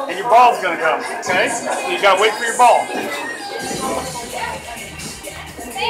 and your ball's gonna come. Okay? You gotta wait for your ball.